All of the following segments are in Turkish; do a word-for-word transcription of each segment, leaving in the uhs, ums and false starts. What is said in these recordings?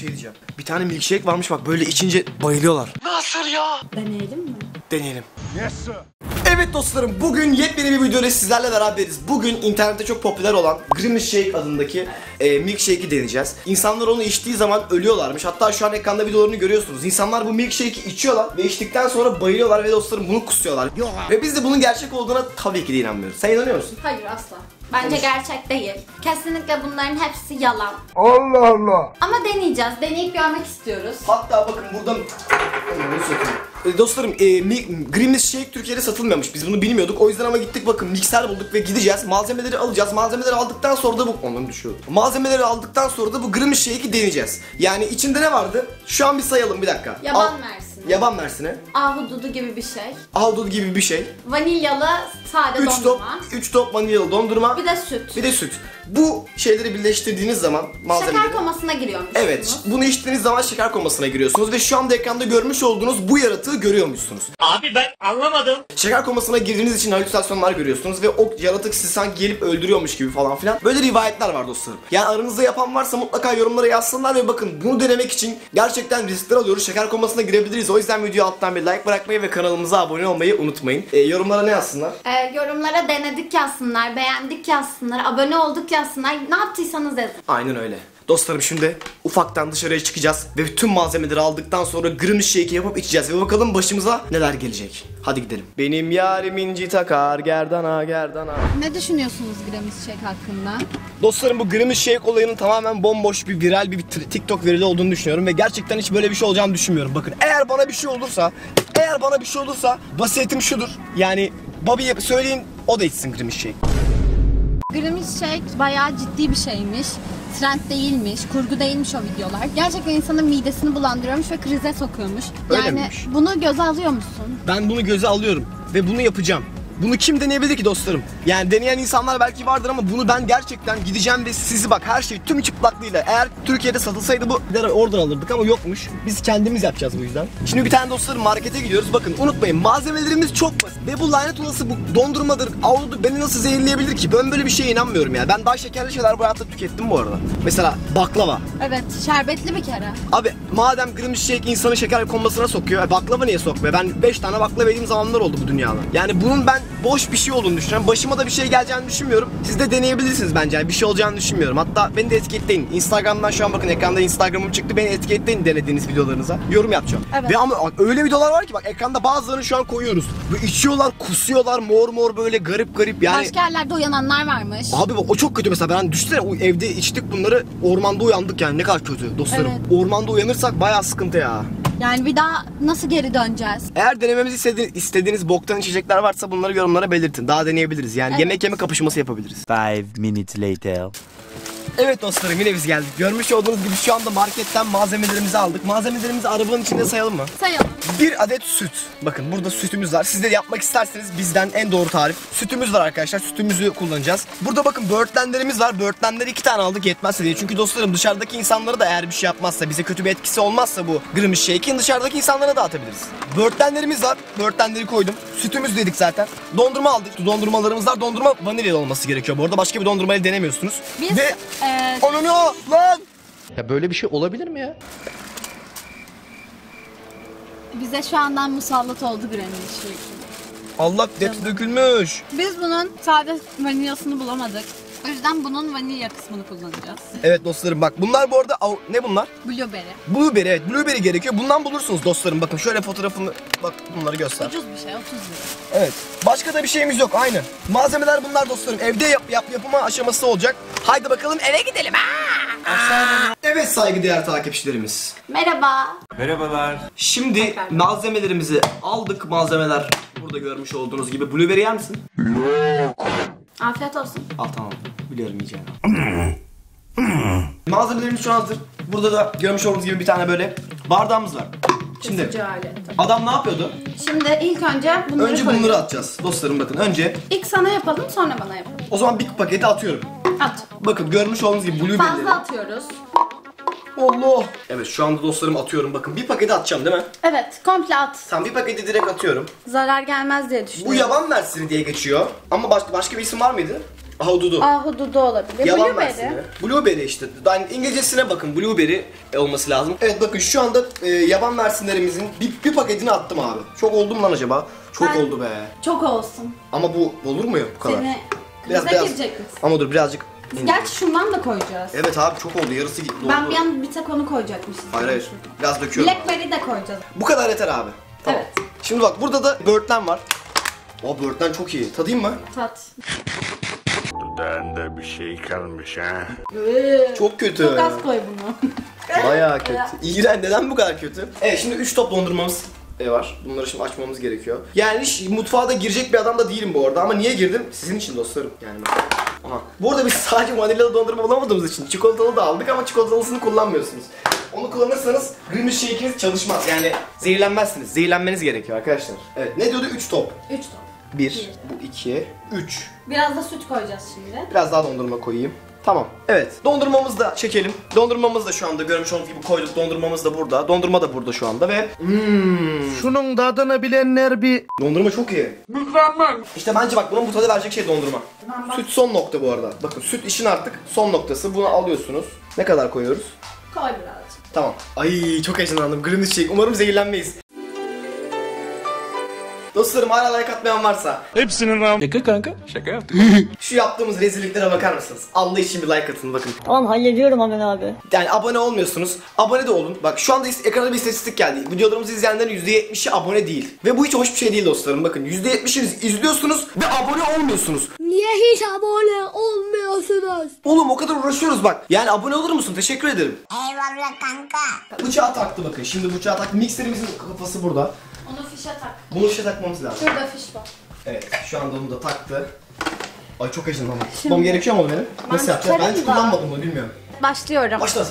şey diyeceğim. Bir tane milkshake varmış bak, böyle içince bayılıyorlar. Nasıl ya? Deneyelim mi? Deneyelim. Yes sir. Evet dostlarım, bugün yepyeni bir videoyla sizlerle beraberiz. Bugün internette çok popüler olan Grimace Shake adındaki e, milkshake'i deneyeceğiz. İnsanlar onu içtiği zaman ölüyorlarmış. Hatta şu an ekranda videolarını görüyorsunuz. İnsanlar bu milkshake'i içiyorlar ve içtikten sonra bayılıyorlar ve dostlarım bunu kusuyorlar. Ve biz de bunun gerçek olduğuna tabii ki de inanmıyoruz. Sen inanıyor musun? Hayır, asla. Bence Konuş. gerçek değil. Kesinlikle bunların hepsi yalan. Allah Allah. Ama deneyeceğiz. Deneyip görmek istiyoruz. Hatta bakın burada... E, dostlarım, e, Grimace Shake Türkiye'de satılmıyormuş. Biz bunu bilmiyorduk. O yüzden ama gittik, bakın mikser bulduk ve gideceğiz. Malzemeleri alacağız. Malzemeleri aldıktan sonra da bu... Onları düşüyor. Malzemeleri aldıktan sonra da bu Grimace Shake'i deneyeceğiz. Yani içinde ne vardı? Şu an bir sayalım, bir dakika. Yaban Al, mersini. Yaban mersini. Ahududu gibi bir şey. Ahududu gibi bir şey. Vanilyalı sade üç dondurma. Top, üç top vanilyalı dondurma. Bir de süt. Bir de süt. Bu şeyleri birleştirdiğiniz zaman malzemeleri... Şeker komasına giriyormuşsunuz. Evet, bunu içtiğiniz zaman şeker komasına giriyorsunuz ve şu anda ekranda görmüş olduğunuz bu yaratığı görüyormuşsunuz. Abi ben anlamadım. Şeker komasına girdiğiniz için halüsinasyonlar görüyorsunuz ve o yaratık sizi sanki gelip öldürüyormuş gibi falan filan. Böyle rivayetler var dostlarım. Yani aranızda yapan varsa mutlaka yorumlara yazsınlar ve bakın, bunu denemek için gerçekten riskler alıyoruz. Şeker komasına girebiliriz. O yüzden videoya alttan bir like bırakmayı ve kanalımıza abone olmayı unutmayın. E, yorumlara ne yazsınlar? Ee, yorumlara denedik yazsınlar, beğendik yazsınlar, abone olduk yazsınlar. Ne yaptıysanız yazın. Aynen öyle. Dostlarım, şimdi ufaktan dışarıya çıkacağız ve tüm malzemeleri aldıktan sonra Grimace Shake'i yapıp içeceğiz ve bakalım başımıza neler gelecek. Hadi gidelim. Benim yarim inci takar gerdana gerdana. Ne düşünüyorsunuz Grimace Shake hakkında? Dostlarım, bu Grimace Shake olayının tamamen bomboş bir viral bir TikTok verili olduğunu düşünüyorum ve gerçekten hiç böyle bir şey olacağını düşünmüyorum. Bakın, eğer bana bir şey olursa, eğer bana bir şey olursa vasiyetim şudur. Yani Bobby'ye söyleyin, o da içsin Grimace Shake. Grimace Shake bayağı ciddi bir şeymiş. Trend değilmiş, kurgu değilmiş o videolar. Gerçekten insanın midesini bulandırıyormuş ve krize sokuyormuş. Öyle yani miymiş? bunu göze alıyor musun? Ben bunu göze alıyorum ve bunu yapacağım. Bunu kim deneyebilir ki dostlarım? Yani deneyen insanlar belki vardır ama bunu ben gerçekten gideceğim ve sizi, bak, her şey tüm çıplaklığıyla, eğer Türkiye'de satılsaydı bu bir oradan alırdık ama yokmuş. Biz kendimiz yapacağız bu yüzden. Şimdi bir tane dostlarım markete gidiyoruz. Bakın, unutmayın, malzemelerimiz çok basit. Ve bu lanet olası bu dondurmadır, avududur, beni nasıl zehirleyebilir ki? Ben böyle bir şeye inanmıyorum ya. Ben daha şekerli şeyler bu hayatta tükettim bu arada. Mesela baklava. Evet, şerbetli bir kere. Abi madem Grimace Shake insanı şeker komasına sokuyor, baklava niye sokmuyor? Ben beş tane baklava yediğim zamanlar oldu bu dünyada. Yani bunun ben boş bir şey olduğunu düşünüyorum. Başıma da bir şey geleceğini düşünmüyorum. Siz de deneyebilirsiniz bence. Yani bir şey olacağını düşünmüyorum. Hatta beni de etiketleyin. Instagram'dan şu an bakın, ekranda Instagram'ım çıktı. Beni etiketleyin denediğiniz videolarınıza. Yorum yapacağım. Evet. Ve ama öyle videolar var ki bak, ekranda bazılarını şu an koyuyoruz. Böyle içiyorlar, kusuyorlar, mor mor, böyle garip garip yani. Başka yerlerde uyananlar varmış. Abi bak, o çok kötü mesela. Ben düşünsene, o evde içtik bunları, ormanda uyandık yani, ne kadar kötü dostlarım. Evet. Ormanda uyanırsak bayağı sıkıntı ya. Yani bir daha nasıl geri döneceğiz? Eğer denememizi istedi istediğiniz boktan içecekler varsa bunları yorumlara belirtin. Daha deneyebiliriz. Yani Evet. yemek yeme kapışması yapabiliriz. Five minutes later. Evet dostlarım, yine biz geldik. Görmüş olduğunuz gibi şu anda marketten malzemelerimizi aldık. Malzemelerimizi arabanın içinde sayalım mı? Sayalım. Bir adet süt. Bakın, burada sütümüz var. Siz de yapmak isterseniz bizden en doğru tarif. Sütümüz var arkadaşlar. Sütümüzü kullanacağız. Burada bakın böğürtlenlerimiz var. Böğürtlenleri iki tane aldık, yetmezse diye. Çünkü dostlarım, dışarıdaki insanlara da eğer bir şey yapmazsa, bize kötü bir etkisi olmazsa bu Grimace Shake'in, dışarıdaki insanlara dağıtabiliriz. Böğürtlenlerimiz var. Böğürtlenleri koydum. Sütümüz dedik zaten. Dondurma aldık. Dondurmalarımız var. Dondurma vanilyalı olması gerekiyor bu arada. Başka bir dondurmayla denemiyorsunuz. Biz Ve e, onu ne o lan? Ya böyle bir şey olabilir mi ya? bize şu andan musallat oldu Grimace Shake. Allah, hepsi dökülmüş. Biz bunun sade vanilyasını bulamadık. O yüzden bunun vanilya kısmını kullanacağız. Evet dostlarım, bak bunlar bu arada ne bunlar? Blueberry. Blueberry, evet, blueberry gerekiyor. Bundan bulursunuz dostlarım. Bakın şöyle fotoğrafını, bak bunları göster. Ucuz bir şey, otuz lira. Evet. Başka da bir şeyimiz yok, aynı. Malzemeler bunlar dostlarım. Evde yap, yap yapıma aşaması olacak. Haydi bakalım eve gidelim. Aa! Evet saygıdeğer takipçilerimiz. Merhaba. Merhabalar. Şimdi malzemelerimizi aldık. Malzemeler burada görmüş olduğunuz gibi. Blueberry yer misin? Afiyet olsun. Al, tamam. Biliyorum yiyeceğini. Malzemelerimiz şu an hazır. Burada da görmüş olduğunuz gibi bir tane böyle bardağımız var. Şimdi Kesici alet. adam ne yapıyordu? Şimdi ilk önce bunları Önce koyuyoruz. bunları atacağız. Dostlarım bakın, önce İlk sana yapalım, sonra bana yapalım. o zaman bir paketi atıyorum. At. Bakın görmüş olduğunuz gibi blueberry'leri. Fazla atıyoruz. Allah. Evet, şu anda dostlarım atıyorum. Bakın bir paketi atacağım değil mi? Evet, komple at. Tam bir paketi direkt atıyorum. Zarar gelmez diye düşünüyorum. Bu yaban mersini diye geçiyor. Ama başka başka bir isim var mıydı? Ahududu. Ahududu olabilir. Yalan Blueberry. versiyonu. Blueberry işte. Yani İngilizcesine bakın. Blueberry olması lazım. Evet bakın şu anda e, yaban mersinlerimizin bir, bir paketini attım abi. Çok oldu mu lan acaba? Çok Ben- oldu be. Çok olsun. Ama bu olur mu ya bu kadar? Seni Biraz krize biraz. girecek misin? Ama dur birazcık. Gerçi şundan da koyacağız. Evet abi çok oldu. Yarısı gitti. Ben oldu. bir an bir tek onu koyacakmışız. Hayır hayır. Biraz döküyorum. Blackberry de koyacağız. Bu kadar yeter abi. Tamam. Evet. Şimdi bak burada da böğürtlen var. O böğürtlen çok iyi. Tadayım mı? Tat. Dudağında bir şey kalmış ha. Çok kötü. Çok az koy bunu. Bayağı kötü. İğrenç. Neden bu kadar kötü? Evet şimdi üç top dondurmamız e, var. Bunları şimdi açmamız gerekiyor. Yani hiç mutfağa da girecek bir adam da değilim bu arada ama niye girdim? Sizin için dostlarım. Yani aha. Bu arada biz sadece vanilyalı dondurma bulamadığımız için çikolatalı da aldık ama çikolatalısını kullanmıyorsunuz. Onu kullanırsanız Grimace Shake'iniz çalışmaz. Yani zehirlenmezsiniz. Zehirlenmeniz gerekiyor arkadaşlar. Evet. Ne diyordu? üç top. üç top. bir, bu iki, üç. Biraz da süt koyacağız şimdi. Biraz daha dondurma koyayım. Tamam. Evet. Dondurmamızı da çekelim. Dondurmamızı da şu anda görmüş olduğunuz gibi koyduk. Dondurmamız da burada. Dondurma da burada şu anda ve hmm. Şunun tadını bilenler bir... Dondurma çok iyi. Mükemmel. İşte bence bak bunun bu tadı verecek şey dondurma. Süt son nokta bu arada. Bakın süt işin artık son noktası. Bunu alıyorsunuz. Ne kadar koyuyoruz? Koy birazcık. Tamam. Ay çok heyecanlandım. Grimace Shake. Umarım zehirlenmeyiz. Dostlarım hala like atmayan varsa Hepsinin ram... Şaka kanka. Şaka yaptım. şu yaptığımız rezilliklere bakar mısınız? Allah için bir like atın bakın. Tamam hallediyorum hemen abi. Yani abone olmuyorsunuz. Abone de olun. Bak şu anda is- ekrana bir istatistik geldi. Videolarımızı izleyenlerin yüzde yetmişi abone değil. Ve bu hiç hoş bir şey değil dostlarım. Bakın yüzde yetmişiniz izliyorsunuz ve abone olmuyorsunuz. Niye hiç abone olmuyorsunuz? Oğlum o kadar uğraşıyoruz bak. Yani abone olur musun? Teşekkür ederim. Eyvallah kanka. Bıçağı taktı bakın. Şimdi bıçağı taktı. Mikserimizin kafası burada. Onu fişe tak. Bunu işe takmamız lazım. Şurada fiş var. Evet şu anda onu da taktı. Ay çok heyecanlandım. Tutmam gerekiyor mu benim? Nasıl yapacağız? Ben hiç tutarım da. kullanmadım bunu bilmiyorum. Başlıyorum. Başlasın.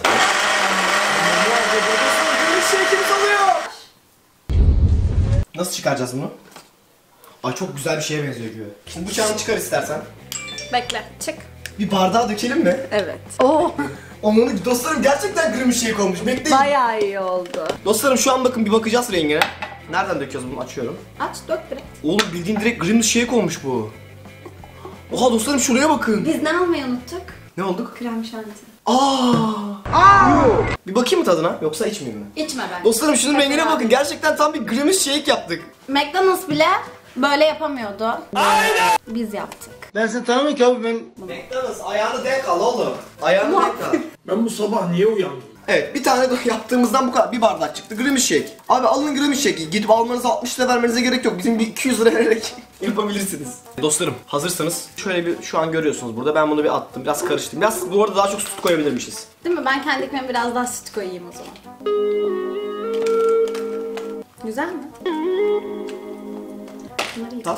Shake'imiz oluyor. Nasıl çıkaracağız bunu? Ay çok güzel bir şeye benziyor gibi. Şimdi bıçağını çıkar istersen. Bekle. Çık. Bir bardağa dökelim mi? Evet. Oo. Onun dostlarım gerçekten Grimace Shake olmuş. Bekleyin. Bayağı iyi oldu. Dostlarım şu an bakın bir bakacağız rengine. Nereden döküyoruz bunu? Açıyorum. Aç dök direkt. Oğlum bildiğin direkt Grimace Shake olmuş bu. Oha dostlarım şuraya bakın. Biz ne almayı unuttuk? Ne olduk? Krem şanti. Aa! Aa! Bir bakayım mı tadına yoksa içmeyeyim mi? İçme ben. Dostlarım şunun Tekrar rengine abi. bakın. Gerçekten tam bir Grimace Shake yaptık. McDonald's bile böyle yapamıyordu. Aynen. Biz yaptık. Ben seni tanımıyorum ki abi ben McDonald's ayağını denk al oğlum. Ayağını denk al. ben bu sabah niye uyandım? Evet bir tane de yaptığımızdan bu kadar bir bardak çıktı. Grimace Shake. Abi alın Grimace Shake'i. Gidip almanıza altmış lira vermenize gerek yok. Bizim bir iki yüz lira vererek yapabilirsiniz. Dostlarım hazırsanız şöyle bir şu an görüyorsunuz burada. Ben bunu bir attım. Biraz karıştım. Biraz bu arada daha çok süt koyabilirmişiz. Değil mi? Ben kendi ekmeğime biraz daha süt koyayım o zaman. Güzel mi? Bunları Tat.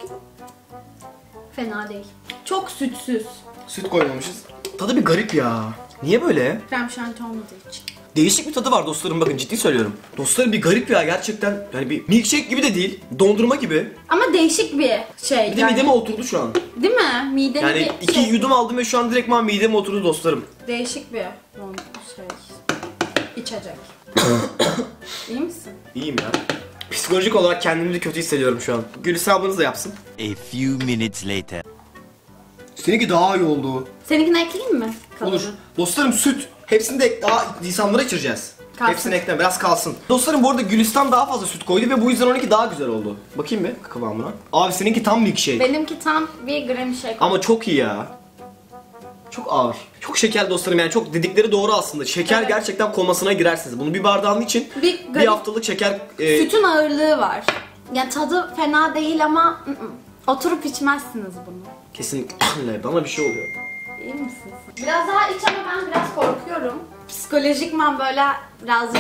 Fena değil. Çok sütsüz. Süt koymamışız. Tadı bir garip ya. Niye böyle? Krem şanti olmadığı için. Değişik bir tadı var dostlarım bakın ciddi söylüyorum. Dostlarım bir garip ya gerçekten. Yani bir milkshake gibi de değil. Dondurma gibi. Ama değişik bir şey. Bir de mideme oturdu şu an. Değil mi? Mideni Yani bir iki şey. yudum aldım ve şu an direktman mideme oturdu dostlarım. Değişik bir şey. İçecek. İyi misin? İyiyim ya. Psikolojik olarak kendimi de kötü hissediyorum şu an. Gülüse ablanız da yapsın. A few minutes later. Seninki daha iyi oldu. Seninkini ekleyeyim mi? Kalanı. Olur. Dostlarım süt. Hepsini de ek- daha insanlara içireceğiz. Kalsın. Hepsini ekle biraz kalsın. Dostlarım bu arada Gülistan daha fazla süt koydu ve bu yüzden onunki daha güzel oldu. Bakayım bir kıvamına. Abi seninki tam milkshake. Benimki tam bir gram şey. Ama çok iyi ya. Çok ağır. Çok şeker dostlarım yani çok dedikleri doğru aslında. Şeker Evet. gerçekten komasına girersiniz. Bunu bir bardağın için Bir bir, garip- haftalık şeker... e, Sütün ağırlığı var. Ya tadı fena değil ama ı-ı. Oturup içmezsiniz bunu. Kesinlikle bana bir şey oluyor. İyi misin sen? Biraz daha iç ama ben biraz korkuyorum. Psikolojikman böyle birazcık...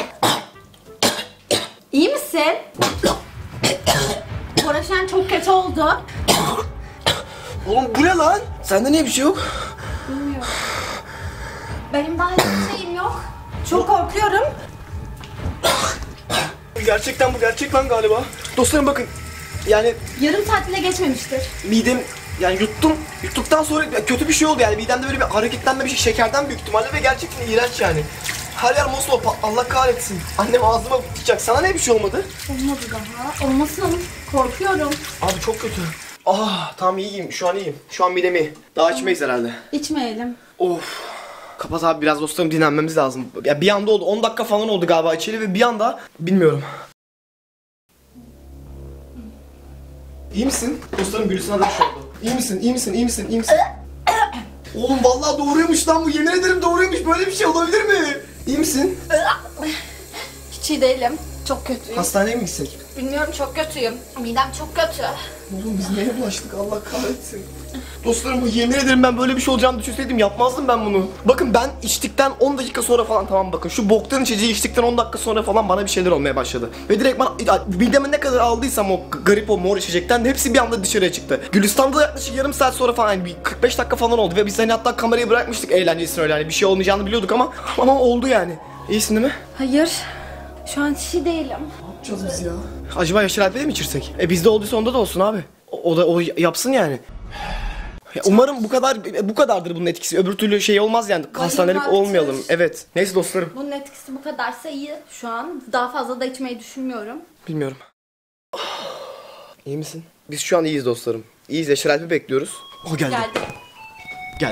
İyi misin? Koraşen çok kötü oldu. Oğlum bu ne lan? Sende niye bir şey yok? Bilmiyorum. Benim daha hiçbir şeyim yok. Çok korkuyorum. Gerçekten bu gerçek lan galiba. Dostlarım bakın. Yani Yarım saat bile geçmemiştir. midem yani yuttum. Yuttuktan sonra kötü bir şey oldu yani. Midemde böyle bir hareketlenme bir şey şekerden büyük ihtimalle ve gerçekten iğrenç yani. Her yer mosmor pat- Allah kahretsin. Annem ağzıma tutacak. Sana ne bir şey olmadı? Olmadı daha. Olmasın oğlum. Korkuyorum. Abi çok kötü. Ah tamam iyiyim. Şu an iyiyim. Şu an midem iyi. Daha içmeyiz herhalde. İçmeyelim. Of. Kapat abi biraz dostlarım dinlenmemiz lazım. Ya bir anda oldu. on dakika falan oldu galiba içeri ve bir anda bilmiyorum. İyi misin? Dostlarım Gülistan'a da bir şey oldu. İyi misin? İyi misin? İyi misin? İyi misin? Oğlum vallahi doğruymuş lan bu. Yemin ederim doğruymuş. Böyle bir şey olabilir mi? İyi misin? Hiç iyi değilim. Çok kötüyüm. Hastaneye mi gitsek? Bilmiyorum, çok kötüyüm. Midem çok kötü. Oğlum biz neye bulaştık Allah kahretsin. Dostlarım bu yemin ederim ben böyle bir şey olacağını düşünseydim yapmazdım ben bunu. Bakın ben içtikten on dakika sonra falan tamam bakın şu boktan içeceği içtikten on dakika sonra falan bana bir şeyler olmaya başladı. Ve direkt ben mideme ne kadar aldıysam o garip o mor içecekten hepsi bir anda dışarıya çıktı. Gülistan'da yaklaşık yarım saat sonra falan yani bir kırk beş dakika falan oldu ve biz hani hatta kamerayı bırakmıştık eğlencesine öyle hani bir şey olmayacağını biliyorduk ama ama oldu yani. İyisin değil mi? Hayır. Şu an hiç iyi değilim. Ne yapacağız biz ya? Acaba Yaşar Alp'e de mi içirsek? E bizde olduysa onda da olsun abi. O, o da o yapsın yani. Ya umarım bu kadar bu kadardır bunun etkisi. Öbür türlü şey olmaz yani. Hastanelik Bayılmaktır. olmayalım. Evet. Neyse dostlarım. Bunun etkisi bu kadarsa iyi şu an. Daha fazla da içmeyi düşünmüyorum. Bilmiyorum. İyi misin? Biz şu an iyiyiz dostlarım. İyiyiz. Yaşar Alp'i bekliyoruz. O geldi. Geldi. Geldi.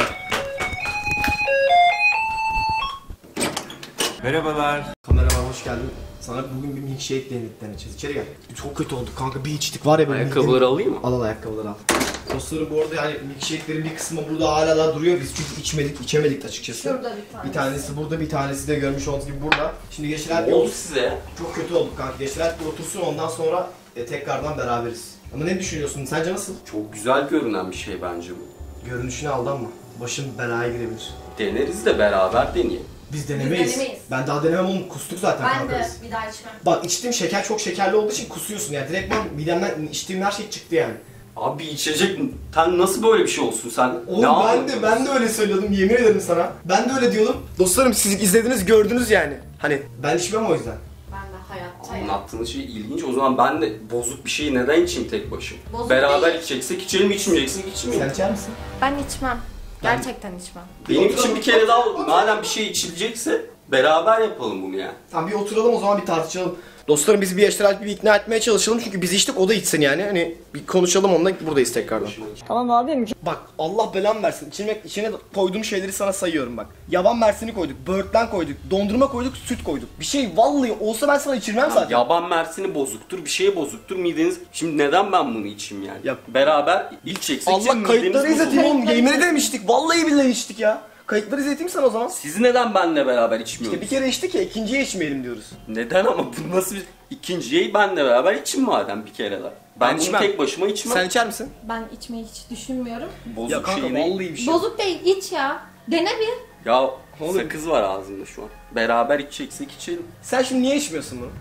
Merhabalar. Kameraman hoş geldin. Sana bugün bir milkshake deneyeceğiz. İçeri gel. Çok kötü olduk kanka. Bir içtik var ya böyle. Ayakkabıları alayım mı? Al al ayakkabıları al. Dostlarım bu arada yani milkshake'lerin bir kısmı burada hala da duruyor. Biz çünkü içmedik, içemedik açıkçası. Şurada bir tanesi. Bir tanesi burada, bir tanesi de görmüş olduğunuz gibi burada. Şimdi Yaşar Alp Ne oldu size? çok kötü olduk kanka. Yaşar Alp bir otursun ondan sonra e, tekrardan beraberiz. Ama ne düşünüyorsun? Sence nasıl? Çok güzel görünen bir şey bence bu. Görünüşüne aldanma. Başın belaya girebilir. Deneriz de beraber deneyelim. Biz denemeyiz. denemeyiz. Ben daha denemem oğlum. Kustuk zaten Ben kanka de biz. bir daha içmem. Bak içtiğim şeker çok şekerli olduğu için kusuyorsun yani. Direkt ben midemden içtiğim her şey çıktı yani. Abi içecek sen nasıl böyle bir şey olsun sen? Oğlum ne ben de anlatıyorsun? ben de öyle söylüyordum yemin ederim sana. Ben de öyle diyordum. Dostlarım siz izlediniz gördünüz yani. Hani ben içmem o yüzden. Ben de hayatta ya. Anlattığınız şey ilginç. O zaman ben de bozuk bir şeyi neden içeyim tek başıma? Bozuk Beraber değil. içeceksek içelim, içmeyeceksek Sen içmeyelim. içer misin? Ben içmem. Gerçekten içmem. Benim için bir kere daha madem bir şey içilecekse beraber yapalım bunu yani. Tamam bir oturalım o zaman bir tartışalım. Dostlarım biz bir Yaşar Alp'i bir ikna etmeye çalışalım çünkü biz içtik o da içsin yani. Hani bir konuşalım onunla buradayız tekrardan. Tamam abim. Bak Allah belamı versin. İçine, içine koyduğum şeyleri sana sayıyorum bak. Yaban mersini koyduk, böğürtlen koyduk, dondurma koyduk, süt koyduk. Bir şey vallahi olsa ben sana içirmem zaten. Yaban mersini bozuktur, bir şey bozuktur mideniz. Şimdi neden ben bunu içeyim yani? Ya- Beraber içeceksek Allah midemiz kayıtları bozulur. izleteyim oğlum. Yemin ederim içtik. Vallahi billahi içtik ya. Kayıtları izleteyim sana o zaman. Siz neden benle beraber İşte içmiyorsunuz? bir kere içtik ya ikinciye içmeyelim diyoruz. Neden ama bu nasıl bir... İkinciyi benle beraber için madem bir kere daha. Ben, Ben bunu içmem. tek başıma içmem. Sen içer misin? Ben içmeyi hiç düşünmüyorum. Bozuk Ya kanka şey ne? vallahi bir şey. Bozuk değil, iç ya. Dene bir. Ya Oğlum. sakız var ağzımda şu an. Beraber içeceksek içelim. Sen şimdi niye içmiyorsun bunu?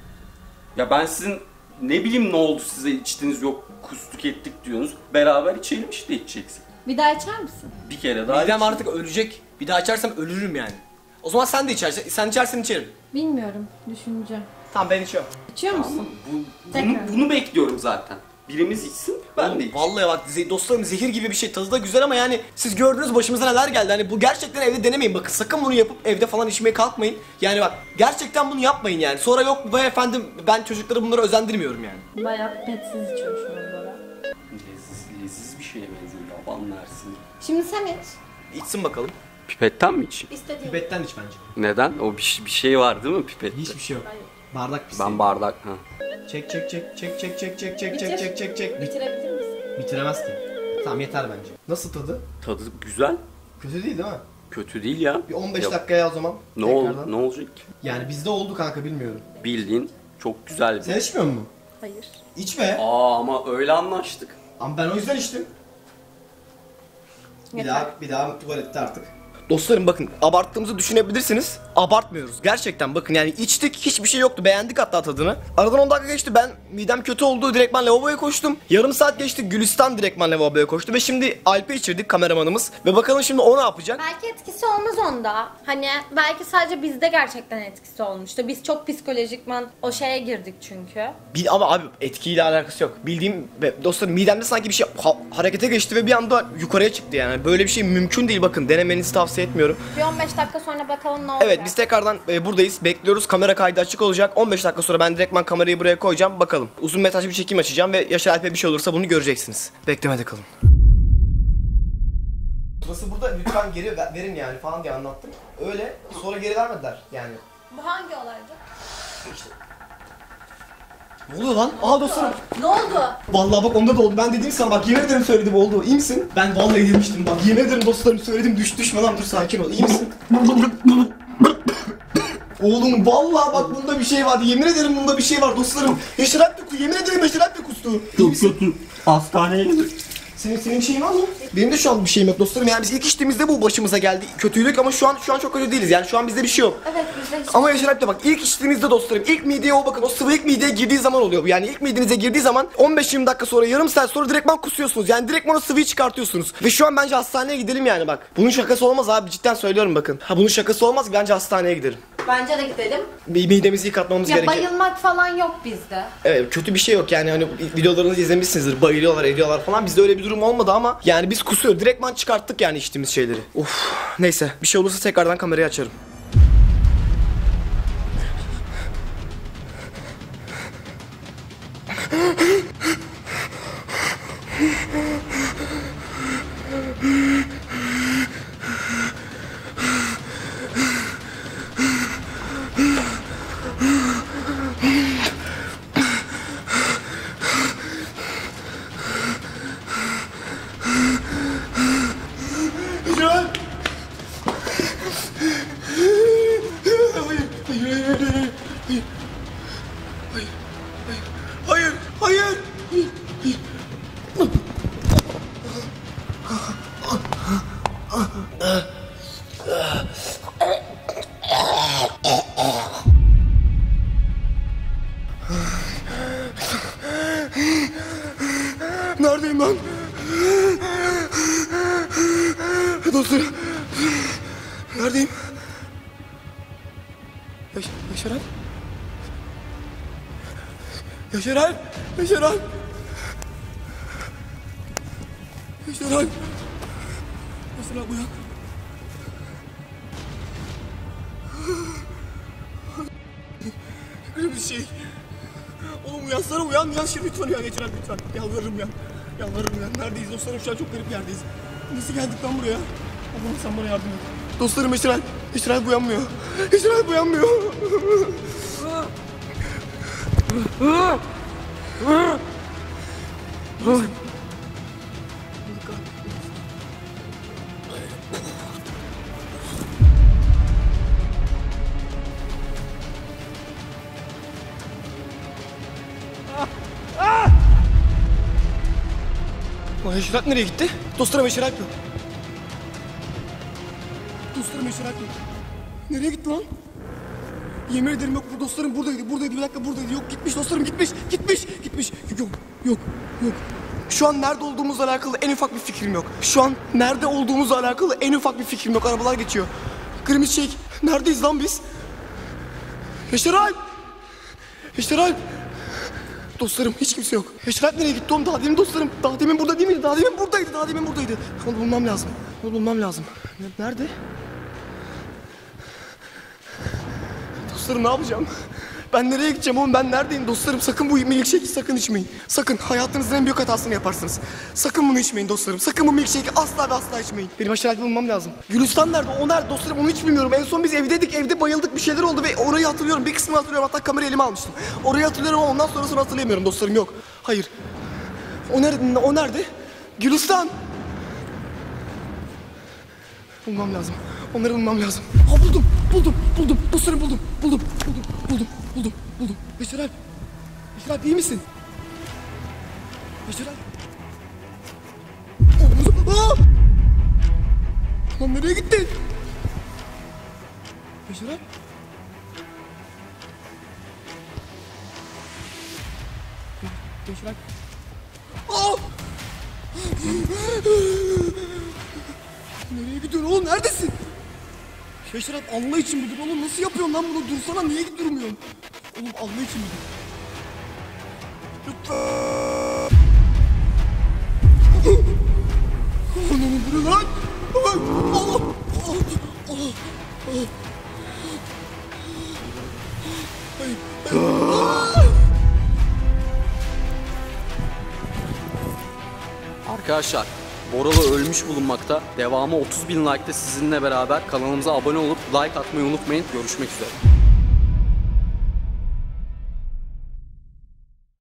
Ya ben sizin ne bileyim ne oldu size içtiniz yok kustuk ettik diyorsunuz. Beraber içelim işte içeceksek. Bir daha içer misin? Bir kere daha Midem içelim. artık ölecek. Bir daha içersem ölürüm yani. O zaman sen de içersen, sen içersen içerim. Bilmiyorum. Düşüneceğim. Tamam ben içiyorum. İçiyor musun? Bu, bunu, Tekrar. bunu bekliyorum zaten. Birimiz içsin ben de Oğlum, içeyim. vallahi bak ze- dostlarım zehir gibi bir şey tadı da güzel ama yani siz gördünüz başımıza neler geldi hani bu gerçekten evde denemeyin bakın sakın bunu yapıp evde falan içmeye kalkmayın yani bak gerçekten bunu yapmayın yani sonra yok be efendim ben çocukları bunlara özendirmiyorum yani. Bayağı petsiz içiyorum şu an böyle. Leziz, leziz bir şeye benziyor yaban mersin. Şimdi sen iç. İçsin bakalım. Pipetten mi içeyim? İstediğin. Pipetten iç bence. Neden? O bir, bir şey var değil mi pipette? Hiçbir şey yok. Bardak pis. Ben bardak ha. Çek çek çek çek çek çek çek çek Bitir. çek çek çek çek. Bit- Bitirebilir misin? bitiremez ki. Tamam yeter bence. Nasıl tadı? Tadı güzel. Kötü değil değil mi? Kötü değil ya. Bir on beş Yap- dakikaya o zaman. Ne, ol, tekrardan. ne olacak ki? Yani bizde oldu kanka bilmiyorum. Bildiğin çok güzel bir. Sen içmiyor musun? Hayır. İçme. Aa ama öyle anlaştık. Ama ben o yüzden içtim. Bir Yeter. daha bir daha tuvalette artık. Dostlarım bakın abarttığımızı düşünebilirsiniz. Abartmıyoruz. Gerçekten bakın yani içtik hiçbir şey yoktu. Beğendik hatta tadını. Aradan on dakika geçti. Ben midem kötü oldu. Direktman lavaboya koştum. Yarım saat geçti. Gülistan direktman lavaboya koştu. Ve şimdi Alp'e içirdik kameramanımız. Ve bakalım şimdi o ne yapacak? Belki etkisi olmaz onda. Hani belki sadece bizde gerçekten etkisi olmuştu. Biz çok psikolojikman o şeye girdik çünkü. Bil, ama abi etkiyle alakası yok. Bildiğim ve dostlarım midemde sanki bir şey ha- harekete geçti ve bir anda yukarıya çıktı yani. Böyle bir şey mümkün değil bakın. Denemenizi tavsiye tavsiye etmiyorum. Bir on beş dakika sonra bakalım ne olacak. Evet biz tekrardan e, buradayız. Bekliyoruz. Kamera kaydı açık olacak. on beş dakika sonra ben direktman kamerayı buraya koyacağım. Bakalım. Uzun metrajlı bir çekim açacağım ve Yaşar Alp'e bir şey olursa bunu göreceksiniz. Beklemede kalın. Burası burada, lütfen geri verin yani falan diye anlattım. Öyle sonra geri vermediler yani. Bu hangi olaydı? Ne oluyor lan? Aha dostlarım. Ne oldu? Vallahi bak onda da oldu. Ben dedim sana bak yemin ederim söyledim oldu. İyi misin? Ben vallahi demiştim bak yemin ederim dostlarım söyledim düş düşme lan dur sakin ol. İyi misin? Oğlum vallahi bak bunda bir şey vardı. Yemin ederim bunda bir şey var dostlarım. Yaşar Alp de kustu. Yemin ederim Yaşar Alp de kustu. Çok kötü. Hastaneye gidiyor. Senin senin şeyin var mı? Benim de şu an bir şeyim yok dostlarım. Yani biz ilk içtiğimizde bu başımıza geldi. Kötüydük ama şu an şu an çok kötü değiliz. Yani şu an bizde bir şey yok. Evet bizde hiç. Ama Yaşar Alp de bak ilk içtiğinizde dostlarım ilk mideye o bakın o sıvı ilk mideye girdiği zaman oluyor bu. Yani ilk midenize girdiği zaman on beş yirmi dakika sonra yarım saat sonra direktman kusuyorsunuz. Yani direktman o sıvıyı çıkartıyorsunuz. Ve şu an bence hastaneye gidelim yani bak. Bunun şakası olmaz abi cidden söylüyorum bakın. Ha bunun şakası olmaz bence hastaneye gidelim. Bence de gidelim. Midemizi yıkatmamız Ya gerekiyor. bayılmak falan yok bizde. Evet kötü bir şey yok yani hani videolarınızı izlemişsinizdir bayılıyorlar ediyorlar falan bizde öyle bir durum olmadı ama yani biz kusuyor direktman çıkarttık yani içtiğimiz şeyleri. Uf neyse bir şey olursa tekrardan kamerayı açarım. Hayır, hayır, hayır. Neredeyim ben? Dostlarım. Neredeyim? Yaş Yaşar Alp? Yaşar Alp! Yaşar Alp! Yaşar Alp! Yaşar Alp uyan. Öyle bir şey. Oğlum uyansana uyan uyan şimdi lütfen uyan Yaşar Alp lütfen. Yalvarırım uyan. Yalvarırım uyan. Neredeyiz dostlarım şu an çok garip bir yerdeyiz. Nasıl geldik lan buraya? Allah'ım sen bana yardım et. Dostlarım Yaşar Alp. Yaşar Alp uyanmıyor. Yaşar Alp uyanmıyor. Yaşar Alp nereye gitti? Dostlarım Yaşar Alp yok. Dostlarım Yaşar Alp yok. Nereye gitti lan? Yemin ederim yok bu dostlarım buradaydı buradaydı bir dakika buradaydı yok gitmiş dostlarım gitmiş gitmiş gitmiş yok yok yok. Şu an nerede olduğumuzla alakalı en ufak bir fikrim yok. Şu an nerede olduğumuzla alakalı en ufak bir fikrim yok. Arabalar geçiyor. Grimit Shake. Neredeyiz lan biz? Yaşar Alp! Yaşar Alp! Dostlarım hiç kimse yok. Yaşar Alp nereye gitti oğlum? Daha demin dostlarım. Daha demin burada değil miydi? Daha demin buradaydı. Daha demin buradaydı. Onu bulmam lazım. Onu bulmam lazım. Nerede? Dostlarım ne yapacağım? Ben nereye gideceğim oğlum? Ben neredeyim dostlarım? Sakın bu milkshake'i sakın içmeyin. Sakın. Hayatınızın en büyük hatasını yaparsınız. Sakın bunu içmeyin dostlarım. Sakın bu milkshake'i asla ve asla içmeyin. Benim Yaşar Alp'i bulmam lazım. Gülistan nerede? O nerede dostlarım? Onu hiç bilmiyorum. En son biz evdeydik. Evde bayıldık. Bir şeyler oldu ve orayı hatırlıyorum. Bir kısmını hatırlıyorum. Hatta kamerayı elime almıştım. Orayı hatırlıyorum ama ondan sonrasını hatırlayamıyorum dostlarım. Yok. Hayır. O nerede? O nerede? Gülistan. Bulmam lazım. Onları bulmam lazım. Ha buldum, buldum, buldum. Dostlarım buldum, buldum, buldum, buldum, buldum, buldum. Yaşar Alp. Yaşar Alp iyi misin? Yaşar Alp. Oğlum, aa! Lan nereye gitti? Yaşar Alp. Yaşar Alp. Aa! Nereye gidiyorsun oğlum? Neredesin? Yaşar Alp Allah için midir oğlum? Nasıl yapıyorsun lan bunu? Dursana niye durmuyorsun? Oğlum Allah için midir? Lütfen. Oğlum bu ne lan? Allah! Arkadaşlar, Boralı ölmüş bulunmakta. Devamı otuz bin like'ta sizinle beraber kanalımıza abone olup like atmayı unutmayın. Görüşmek üzere.